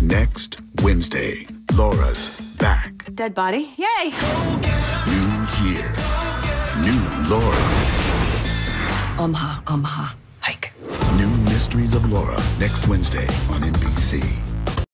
Next Wednesday, Laura's back. Dead body. Yay! New year. New Laura. Hike. New Mysteries of Laura next Wednesday on NBC.